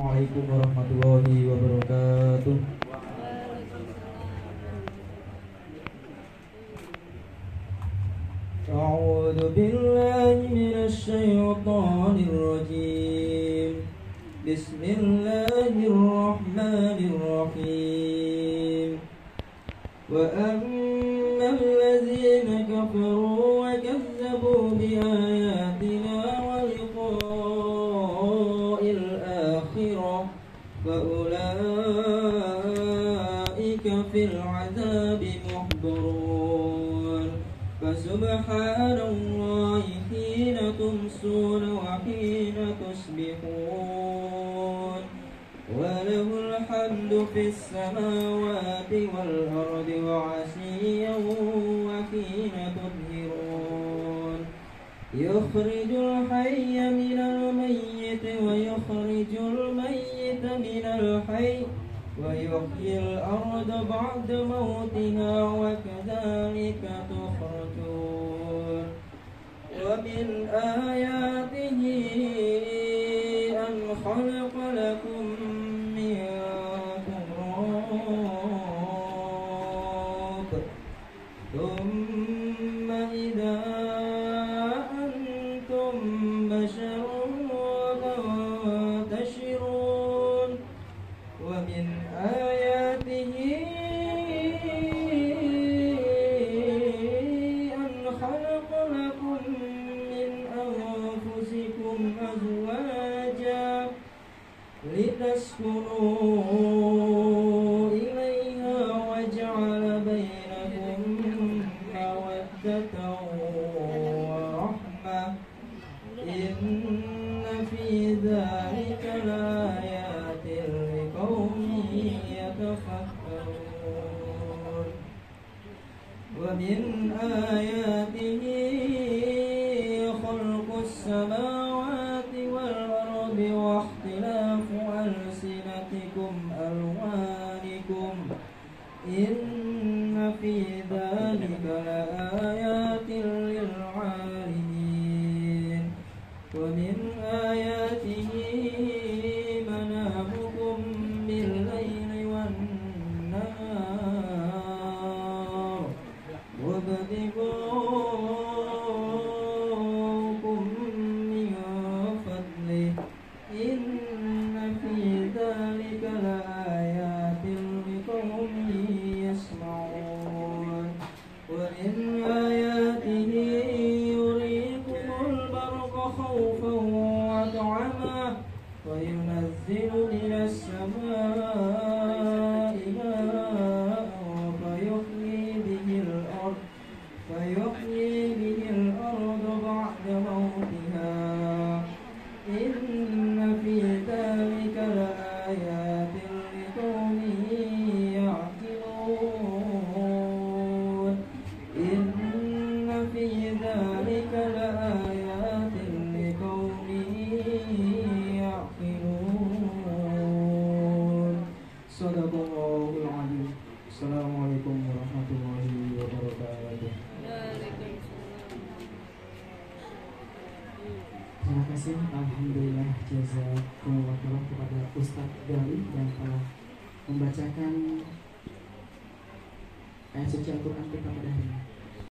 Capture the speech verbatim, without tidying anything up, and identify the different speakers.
Speaker 1: Assalamualaikum warahmatullahi wabarakatuh. A'udzu billahi minasy syaithanir rajim. Bismillahirrahmanirrahim. Wa ammal ladzina kafaru wa kazzabu bi ayatina wa liqa'il akhirah fa ulaika fil 'adzabi muhdarun. Fasubhanallahi hina tumsuna wa hina tusbihun. وله الحمد في السماوات والأرض وعشيا وحين تظهرون. يخرج الحي من الميت ويخرج الميت من الحي ويحيي الأرض بعد موتها وكذلك تخرجون. ومن آياته أن خلق لكم من تراب ثم إذا أنتم بشر تنتشرون. ومن آياته أن خلق لكم من أنفسكم أزواجا لتسكنوا إليها وجعل بينكم مودة ورحمة إن في ذلك لآيات لقوم يتفكرون. ومن آياته خلق السماوات والأرض واختلاف ألسنتكم ألوانكم إن في ذلك لآيات للعالمين. ومن آياته منامكم بالليل والنهار وابتغاءكم من فضله إن في ذلك لآيات لقوم يسمعون. ومن آياته يريكم البرق خوفا وطمعا وينزل من السماء ماء فيحيي به الأرض فيحيي به الأرض بعد موتها إن في ذلك لآيات لقوم يعقلون. إن في ذلك لآيات لقوم يعقلون. صدق الله العظيم. Assalamualaikum warahmatullahi wabarakatuh.
Speaker 2: Terima kasih, alhamdulillah, jazakumullah khairan kepada Ustadz Gali yang telah membacakan ayat suci Al-Quran kita pada hari ini.